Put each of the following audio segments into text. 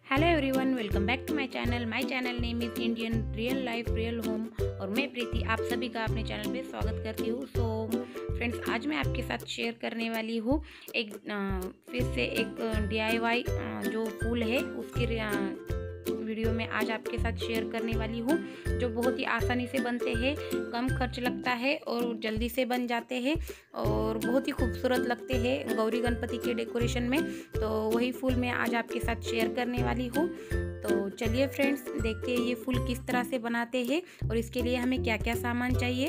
Hello everyone, welcome back to my channel name is Indian real life real home. और मैं प्रीति आप सभी का अपने चैनल पे स्वागत करती हूँ। सो फ्रेंड्स, आज मैं आपके साथ शेयर करने वाली हूँ एक फिर से एक DIY जो फूल है उसकी वीडियो में आज आपके साथ शेयर करने वाली हूँ, जो बहुत ही आसानी से बनते हैं, कम खर्च लगता है और जल्दी से बन जाते हैं और बहुत ही खूबसूरत लगते हैं गौरी गणपति के डेकोरेशन में। तो वही फूल मैं आज आपके साथ शेयर करने वाली हूँ। तो चलिए फ्रेंड्स, देखते हैं ये फूल किस तरह से बनाते हैं और इसके लिए हमें क्या क्या सामान चाहिए।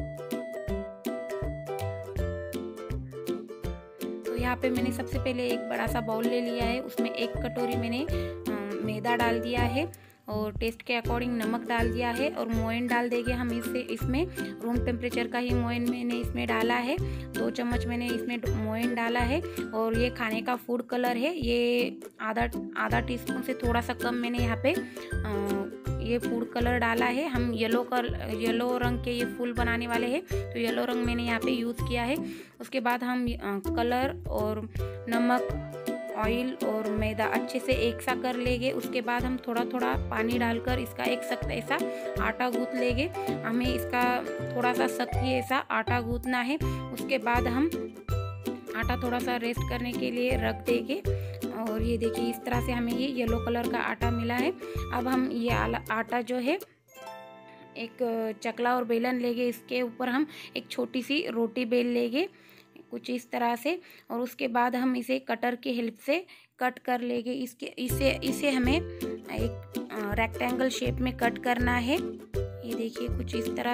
तो यहाँ पे मैंने सबसे पहले एक बड़ा सा बाउल ले लिया है, उसमें 1 कटोरी मैंने मैदा डाल दिया है और टेस्ट के अकॉर्डिंग नमक डाल दिया है और मोयन डाल देंगे हम इसमें रूम टेम्परेचर का ही मोयन मैंने इसमें डाला है। 2 चम्मच मैंने इसमें मोयन डाला है और ये खाने का फूड कलर है, ये आधा टीस्पून से थोड़ा सा कम मैंने यहाँ पे ये फूड कलर डाला है। हम येलो रंग के ये फूल बनाने वाले हैं, तो येलो रंग मैंने यहाँ पे यूज़ किया है। उसके बाद हम कलर और नमक, ऑयल और मैदा अच्छे से एक सा कर लेंगे। उसके बाद हम थोड़ा थोड़ा पानी डालकर इसका एक सख्त ऐसा आटा गूंथ लेंगे। हमें इसका थोड़ा सा सख्त ही ऐसा आटा गूंथना है। उसके बाद हम आटा थोड़ा सा रेस्ट करने के लिए रख देंगे और ये देखिए इस तरह से हमें ये येलो कलर का आटा मिला है। अब हम ये आटा जो है एक चकला और बेलन लेंगे, इसके ऊपर हम एक छोटी सी रोटी बेल लेंगे कुछ इस तरह से और उसके बाद हम इसे कटर की हेल्प से कट कर लेंगे। इसे हमें एक रेक्टेंगल शेप में कट करना है। ये देखिए कुछ इस तरह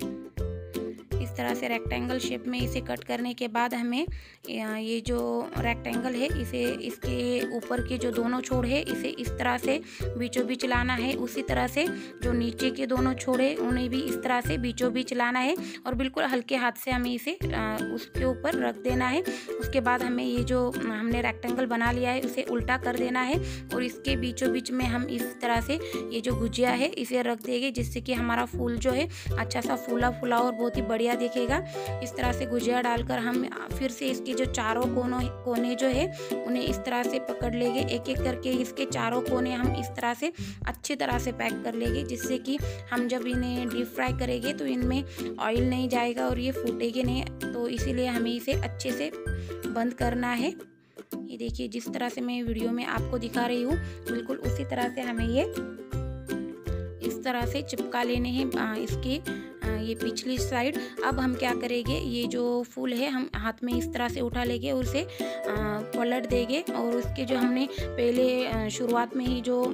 से रेक्टेंगल शेप में इसे कट करने के बाद हमें ये जो रेक्टेंगल है इसे इसके ऊपर के जो दोनों छोर है इसे इस तरह से बीचों बीच लाना है। उसी तरह से जो नीचे के दोनों छोर है उन्हें भी इस तरह से बीचों बीच लाना है और बिल्कुल हल्के हाथ से हमें इसे उसके ऊपर रख देना है। उसके बाद हमें ये जो हमने रेक्टेंगल बना लिया है उसे उल्टा कर देना है और इसके बीचों बीच में हम इस तरह से ये जो गुजिया है इसे रख देंगे, जिससे कि हमारा फूल जो है अच्छा सा फूला फूला और बहुत ही बढ़िया दिखेगा। इस तरह से गुजिया डालकर हम फिर से इसके जो चारों कोने जो है उन्हें इस तरह से पकड़ लेंगे। एक एक करके इसके चारों कोने हम इस तरह से अच्छी तरह से पैक कर लेंगे, जिससे कि हम जब इन्हें डीप फ्राई करेंगे तो इनमें ऑयल नहीं जाएगा और ये फूटेंगे नहीं। तो इसीलिए हमें इसे अच्छे से बंद करना है। ये देखिए जिस तरह से मैं वीडियो में आपको दिखा रही हूँ बिल्कुल उसी तरह से हमें ये इस तरह से चिपका लेने हैं इसके ये पिछली साइड। अब हम क्या करेंगे, ये जो फूल है हम हाथ में इस तरह से उठा लेंगे और उसे पलट देंगे और उसके जो हमने पहले शुरुआत में ही जो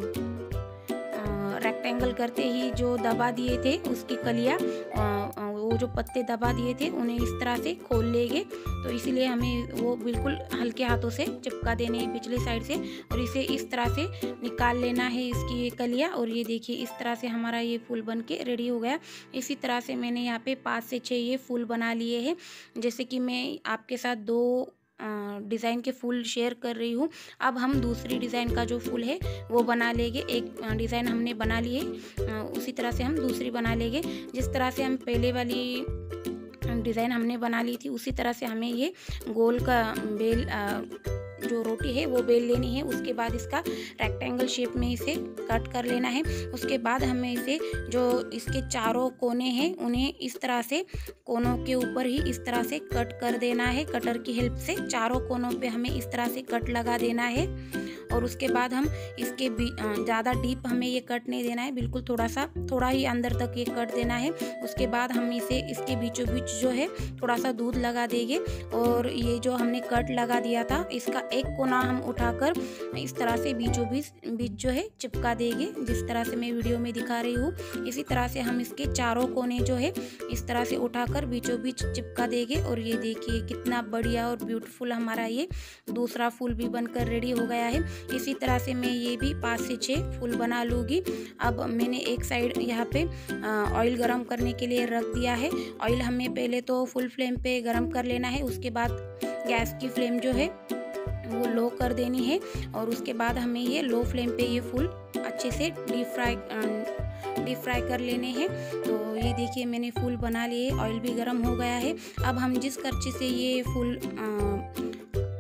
रेक्टेंगल करते ही जो दबा दिए थे उसकी कलियाँ, वो जो पत्ते दबा दिए थे उन्हें इस तरह से खोल लेंगे। तो इसीलिए हमें वो बिल्कुल हल्के हाथों से चिपका देने हैं पिछली साइड से और इसे इस तरह से निकाल लेना है इसकी ये कलियाँ। और ये देखिए इस तरह से हमारा ये फूल बन के रेडी हो गया। इसी तरह से मैंने यहाँ पे 5 से 6 ये फूल बना लिए हैं। जैसे कि मैं आपके साथ 2 डिज़ाइन के फूल शेयर कर रही हूँ। अब हम दूसरी डिज़ाइन का जो फूल है वो बना लेंगे। एक डिज़ाइन हमने बना लिए, उसी तरह से हम दूसरी बना लेंगे। जिस तरह से हम पहले वाली डिज़ाइन हमने बना ली थी उसी तरह से हमें ये गोल का बेल जो रोटी है वो बेल लेनी है। उसके बाद इसका रेक्टेंगल शेप में इसे कट कर लेना है। उसके बाद हमें इसे जो इसके चारों कोने हैं उन्हें इस तरह से कोनों के ऊपर ही इस तरह से कट कर देना है। कटर की हेल्प से चारों कोनों पे हमें इस तरह से कट लगा देना है और उसके बाद हम इसके ज़्यादा डीप हमें ये कट नहीं देना है, बिल्कुल थोड़ा ही अंदर तक ये कट देना है। उसके बाद हम इसके बीचों बीच जो है थोड़ा सा दूध लगा देंगे और ये जो हमने कट लगा दिया था इसका एक कोना हम उठाकर इस तरह से बीचों बीच जो है चिपका देंगे, जिस तरह से मैं वीडियो में दिखा रही हूँ। इसी तरह से हम इसके चारों कोने जो है इस तरह से उठाकर बीचों बीच चिपका देंगे और ये देखिए कितना बढ़िया और ब्यूटीफुल हमारा ये दूसरा फूल भी बनकर रेडी हो गया है। इसी तरह से मैं ये भी 5 से 6 फूल बना लूँगी। अब मैंने एक साइड यहाँ पे ऑयल गरम करने के लिए रख दिया है। ऑयल हमें पहले तो फुल फ्लेम पे गरम कर लेना है, उसके बाद गैस की फ्लेम जो है वो लो कर देनी है और उसके बाद हमें ये लो फ्लेम पे ये फूल अच्छे से डीप फ्राई कर लेने हैं। तो ये देखिए मैंने फूल बना लिए, ऑयल भी गरम हो गया है। अब हम जिस करछी से ये फूल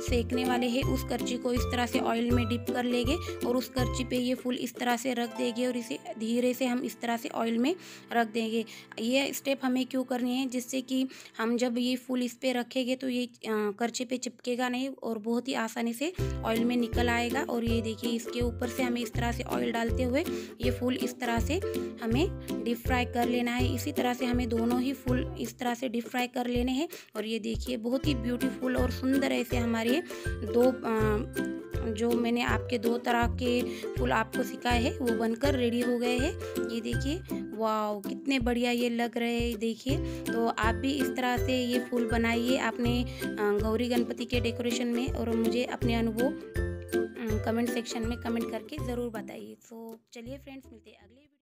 सेकने वाले हैं उस करछी को इस तरह से ऑयल में डिप कर लेंगे और उस करछी पे ये फूल इस तरह से रख देंगे और इसे धीरे से हम इस तरह से ऑयल में रख देंगे। ये स्टेप हमें क्यों करनी है, जिससे कि हम जब ये फूल इस पे रखेंगे तो ये करछी पे चिपकेगा नहीं और बहुत ही आसानी से ऑयल में निकल आएगा। और ये देखिए इसके ऊपर से हमें इस तरह से ऑयल डालते हुए ये फूल इस तरह से हमें डीप फ्राई कर लेना है। इसी तरह से हमें दोनों ही फूल इस तरह से डीप फ्राई कर लेने हैं। और ये देखिए बहुत ही ब्यूटीफुल और सुंदर ऐसे हमारे दो जो मैंने आपके 2 तरह के फूल आपको सिखाए हैं वो बनकर रेडी हो गए हैं। ये देखिए वाव कितने बढ़िया ये लग रहे हैं। देखिए तो आप भी इस तरह से ये फूल बनाइए अपने गौरी गणपति के डेकोरेशन में और मुझे अपने अनुभव कमेंट सेक्शन में कमेंट करके ज़रूर बताइए। तो चलिए फ्रेंड्स, मिलते हैं अगले